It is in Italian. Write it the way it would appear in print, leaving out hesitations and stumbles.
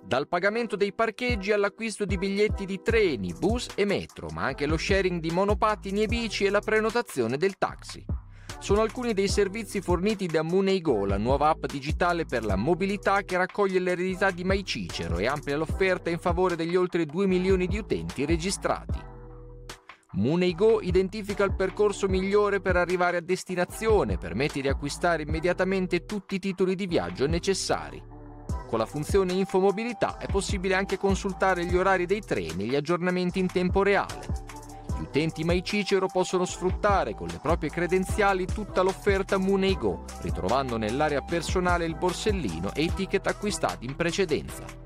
Dal pagamento dei parcheggi all'acquisto di biglietti di treni, bus e metro, ma anche lo sharing di monopattini e bici e la prenotazione del taxi. Sono alcuni dei servizi forniti da MoneyGo, la nuova app digitale per la mobilità che raccoglie l'eredità di Mai Cicero e amplia l'offerta in favore degli oltre 2 milioni di utenti registrati. MoneyGo identifica il percorso migliore per arrivare a destinazione, permette di acquistare immediatamente tutti i titoli di viaggio necessari. Con la funzione Infomobilità è possibile anche consultare gli orari dei treni e gli aggiornamenti in tempo reale. Gli utenti Mai Cicero possono sfruttare con le proprie credenziali tutta l'offerta MoneyGo, ritrovando nell'area personale il borsellino e i ticket acquistati in precedenza.